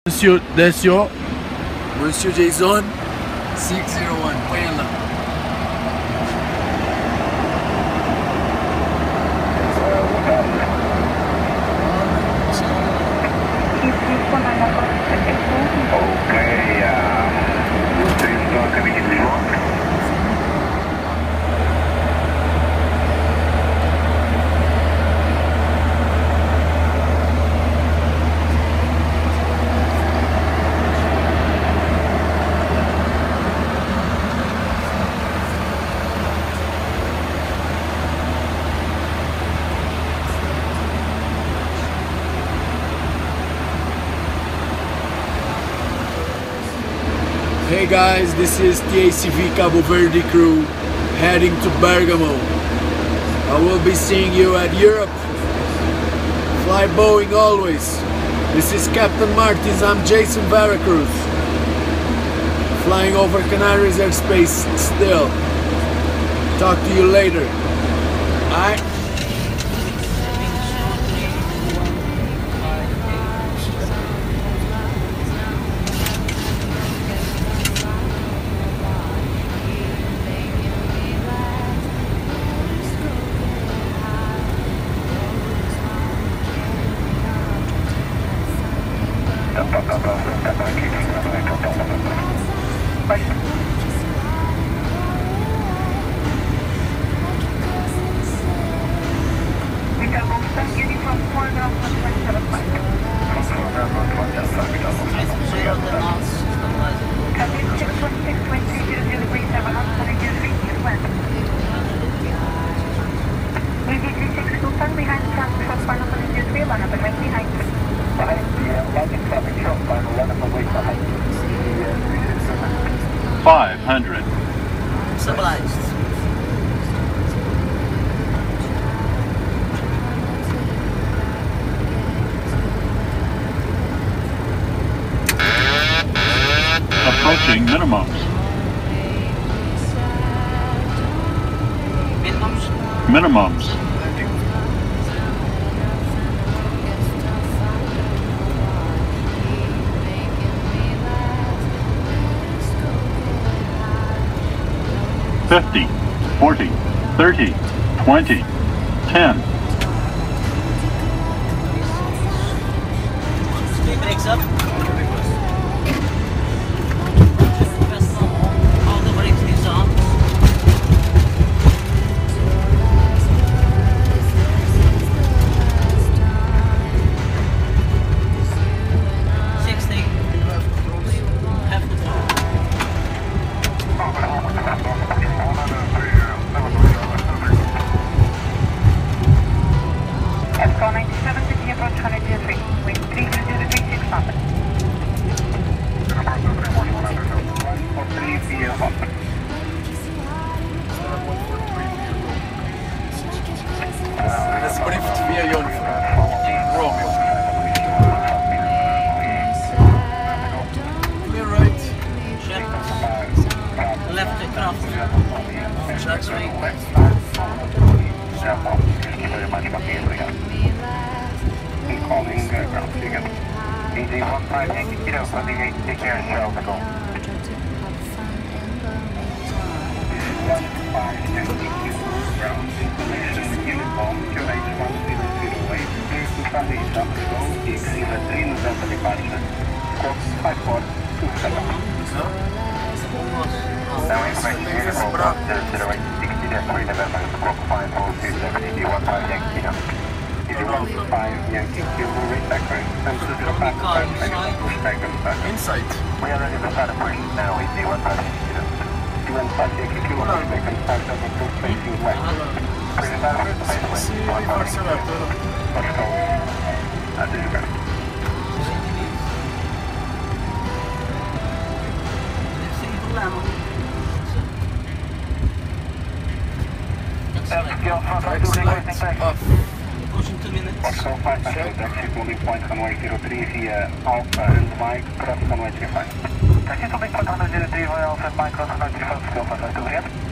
Monsieur, desceu. Monsieur Jason 601, põe lá. Hey guys, this is TACV Cabo Verde crew heading to Bergamo. I will be seeing you at Europe. Fly Boeing always. This is Captain Martins, I'm Jason Veracruz. Flying over Canaries airspace still. Talk to you later. Bye. Stabilized. Approaching minimums. Minimums. $50, $40, $30, $20, $10. Speed breaks up. All the brakes is on. Let's brief via uniform. Romeo. Clear right. Check. Left craft. Tracks right. Calling ground again. EJ 1580 kilo, 28, take care of yourself, go. 1580 ground information, uniform, QH1008, clear to Paris, up to go, exceed 3 November departure, Cox 5427. Now information, uniform, 0860, 3 November, Cox 5427, EJ 1580 kilo. 5 Yankee Kilo Refactory, and to the Inside. We are ready to start operation now, ET 1580 kilo. 25 Yankee Kilo Refactory, start up to facing west. Sì, forse no. Let's go. At this guy. Exit off. Pushing 2 minutes. Foxtrot 5 exit moving point runway 03 via Alpha and Mike, cross runway 35. Exit moving point runway 03 via Alpha and Mike, cross runway 35, still 5 2